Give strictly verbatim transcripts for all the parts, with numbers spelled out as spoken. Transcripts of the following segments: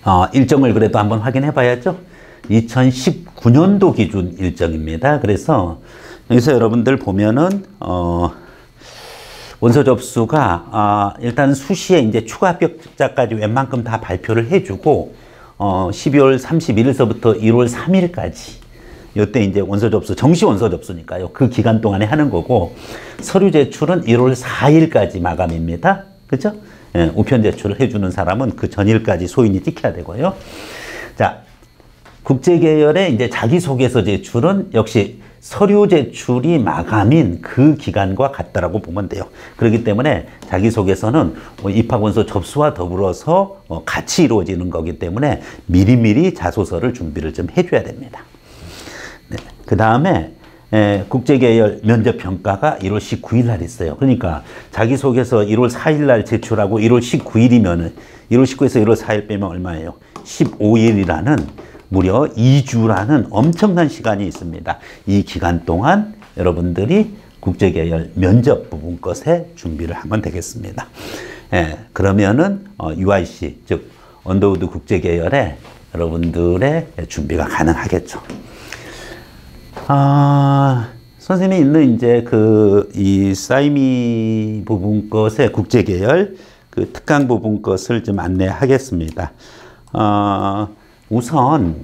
어, 일정을 그래도 한번 확인해 봐야죠. 이천십구 년도 기준 일정입니다. 그래서 여기서 여러분들 보면은 어, 원서 접수가 어, 일단 수시에 이제 추가 합격자까지 웬만큼 다 발표를 해주고 어, 십이월 삼십일일서부터 일월 삼일까지 이때 이제 원서 접수, 정시 원서 접수니까요. 그 기간 동안에 하는 거고 서류 제출은 일월 사일까지 마감입니다. 그죠? 예, 우편 제출을 해주는 사람은 그 전일까지 소인이 찍혀야 되고요. 자, 국제계열의 이제 자기소개서 제출은 역시 서류 제출이 마감인 그 기간과 같다라고 보면 돼요. 그렇기 때문에 자기소개서는 입학원서 접수와 더불어서 같이 이루어지는 거기 때문에 미리미리 자소서를 준비를 좀 해줘야 됩니다. 네. 그 다음에 국제계열 면접평가가 일월 십구일 날 있어요. 그러니까 자기소개서 일월 사일 날 제출하고 일월 십구일이면은 일월 십구일에서 일월 사일 빼면 얼마예요? 십오일이라는 무려 이 주라는 엄청난 시간이 있습니다. 이 기간 동안 여러분들이 국제계열 면접 부분 것에 준비를 하면 되겠습니다. 예, 그러면은 어, 유아이씨, 즉 언더우드 국제계열에 여러분들의 준비가 가능하겠죠. 아, 선생님이 있는 이제 그 이 사이미 부분 것의 국제계열 그 특강 부분 것을 좀 안내하겠습니다. 어, 우선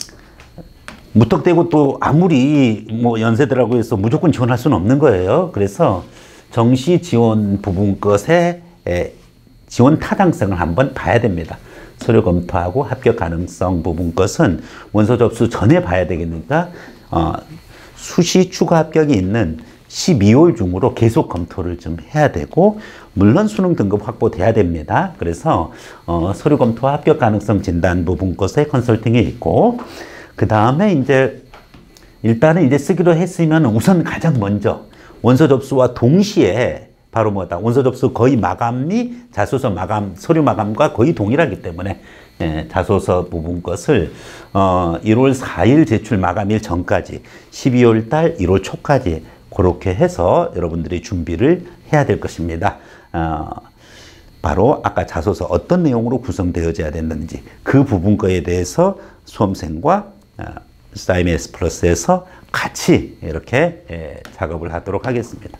무턱대고 또 아무리 뭐 연세대라고 해서 무조건 지원할 수는 없는 거예요. 그래서 정시 지원 부분 것의 지원 타당성을 한번 봐야 됩니다. 서류 검토하고 합격 가능성 부분 것은 원서 접수 전에 봐야 되겠으니까 어, 수시 추가 합격이 있는 십이월 중으로 계속 검토를 좀 해야 되고 물론 수능 등급 확보돼야 됩니다. 그래서 어, 서류 검토와 합격 가능성 진단 부분 것에 컨설팅이 있고 그 다음에 이제 일단은 이제 쓰기로 했으면 우선 가장 먼저 원서 접수와 동시에 바로 뭐다 원서 접수 거의 마감이 자소서 마감 서류 마감과 거의 동일하기 때문에 예, 자소서 부분 것을 어, 일월 사일 제출 마감일 전까지 십이월 달 일월 초까지 그렇게 해서 여러분들이 준비를 해야 될 것입니다. 어, 바로 아까 자소서 어떤 내용으로 구성되어져야 됐는지 그 부분 거에 대해서 수험생과 어, 사이미 에스 플러스에서 같이 이렇게 예, 작업을 하도록 하겠습니다.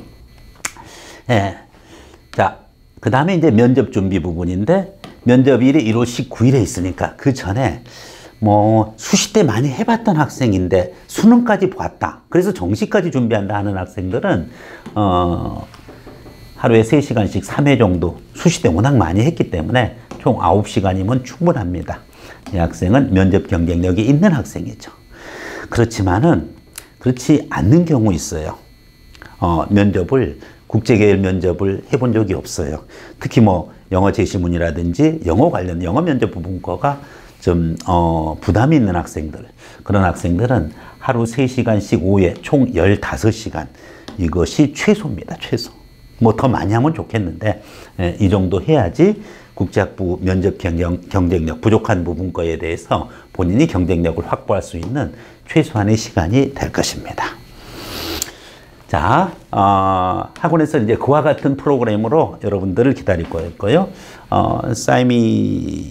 예. 자, 그 다음에 이제 면접 준비 부분인데 면접일이 일월 십구일에 있으니까 그 전에 뭐 수시 때 많이 해봤던 학생인데 수능까지 봤다. 그래서 정시까지 준비한다 하는 학생들은 어, 하루에 세 시간씩 삼 회 정도 수시 때 워낙 많이 했기 때문에 총 아홉 시간이면 충분합니다. 이 학생은 면접 경쟁력이 있는 학생이죠. 그렇지만은 그렇지 않는 경우 있어요. 어, 면접을 국제계열 면접을 해본 적이 없어요. 특히 뭐 영어 제시문이라든지 영어 관련 영어 면접 부분과가 좀 어, 부담이 있는 학생들 그런 학생들은 하루 세 시간씩 오 회 총 열다섯 시간 이것이 최소입니다. 최소. 뭐 더 많이 하면 좋겠는데 예, 이 정도 해야지 국제학부 면접 경쟁, 경쟁력 부족한 부분 거에 대해서 본인이 경쟁력을 확보할 수 있는 최소한의 시간이 될 것입니다. 자, 어, 학원에서 이제 그와 같은 프로그램으로 여러분들을 기다릴 거고요. 어, 사이미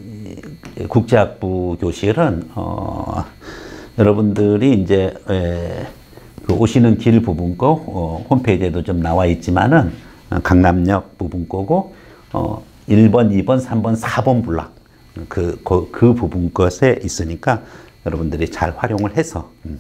국제학부 교실은 어, 여러분들이 이제 에, 그 오시는 길 부분 거 어, 홈페이지에도 좀 나와 있지만은 어, 강남역 부분 거고 어, 일 번, 이 번, 삼 번, 사 번 블락 그, 그, 그 부분 것에 있으니까 여러분들이 잘 활용을 해서 음.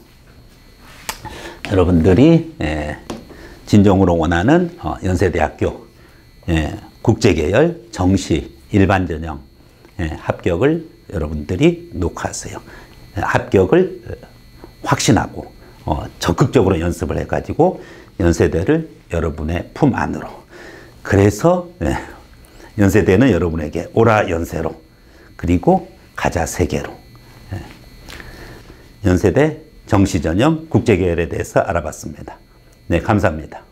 여러분들이 예, 진정으로 원하는 어, 연세대학교 예, 국제계열 정시 일반 전형 예, 합격을 여러분들이 녹화하세요. 예, 합격을 확신하고 어, 적극적으로 연습을 해가지고 연세대를 여러분의 품 안으로 그래서 예, 연세대는 여러분에게 오라 연세로 그리고 가자 세계로 예, 연세대 정시전형 국제계열에 대해서 알아봤습니다. 네, 감사합니다.